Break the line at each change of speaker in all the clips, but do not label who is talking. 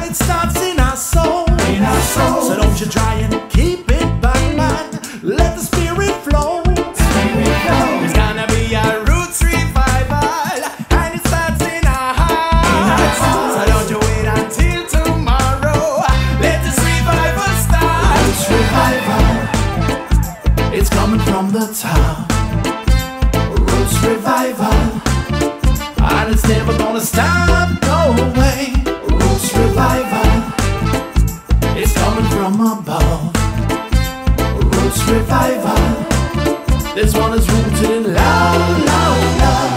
and it starts in our soul.
In our soul.
So don't you try and keep it back, man. Let the spirit flow.
Spirit flow.
There's gonna be a roots revival, and it starts in our hearts. So don't you wait until tomorrow. Let this revival start.
Roots revival.
It's coming from the top.
Roots revival.
And it's never gonna stop, no way.
Roots revival.
It's coming from above.
Roots revival.
This one is rooted in love, love, love.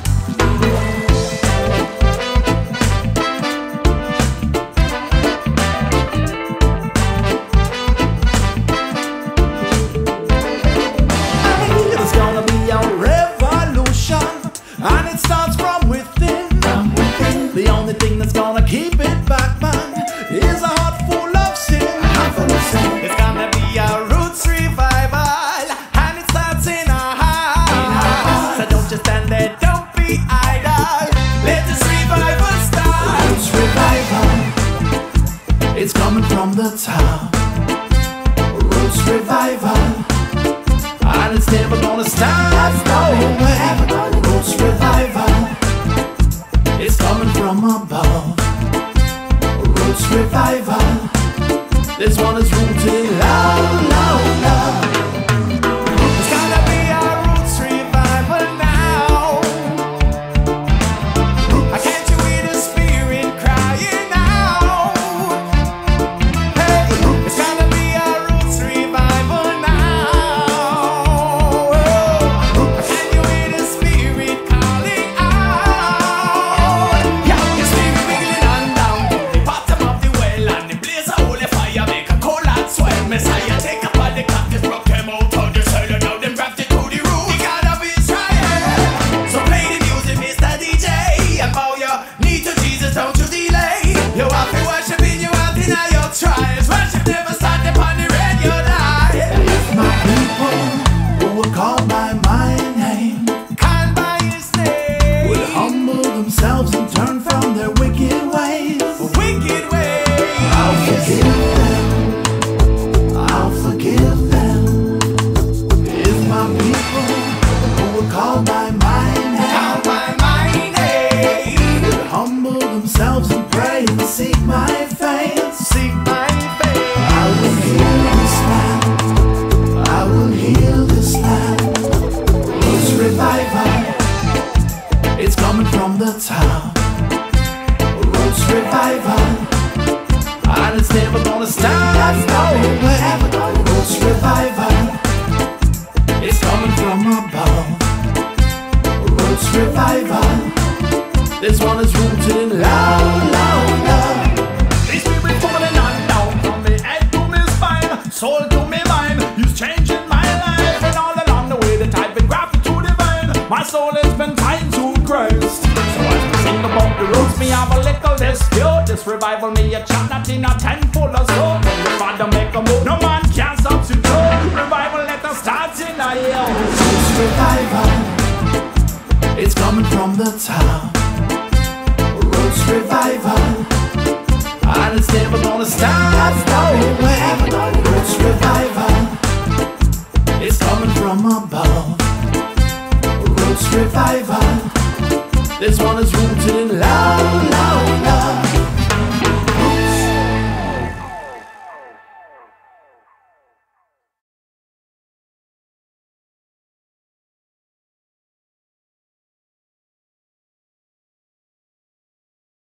There's gonna be a revolution, and it starts from within.
From within.
The only thing that's gonna keep it back, man, is a heart full of sin.
Heart full of sin.
It's gonna be a roots revival, and it starts in our hearts. So don't just stand there, don't be idle. Let this revival start.
Roots revival.
It's coming from the top.
Roots revival.
And it's never gonna stop, no way.
Roots revival.
It's coming from above.
Roots revival.
This one is rooted in love, love, love. It's gonna be a roots revival now. Can't you hear the spirit crying out? Hey, it's gonna be a roots revival now. Can you hear the spirit calling out? Yeah, the spirit wiggling on down to the bottom of the well, and the blaze of holy fire make a cold and swell. Messiah take up all the captives, broke them out of the cell, and now them grafted to the roof. The God of Israel. So play the music, Mr. DJ, and bow your knee to Jesus, don't you delay. You have to worship in your heart in all your trials. Worship never start upon the radio die.
If my people
Who will call by my name, call by his name, will humble themselves and turn from their wicked ways. Wicked ways.
I'll forgive them.
I'll forgive them. If my people who will call by my name,
Call by my name.
will humble themselves and pray and seek my face. Seek my face.
I will heal this land.
I will heal this land.
Roots revival.
It's coming from the top.
Roots revival.
And it's never gonna stop, no way.
Roots revival.
It's coming from above.
Roots revival.
This one is rooted in love, love, love.
The spirit falling on down from me head to me spine, soul to me mind. He's changing my life, and all along the way that I've been grafted to the vine, my soul has been tied to Christ. So as we sing about the roots, me have a little dispute. This revival me a chant that in a tent full of soul. When the Father make a move, no man can substitute. Revival let us start in a year.
Roots revival.
It's coming from the top.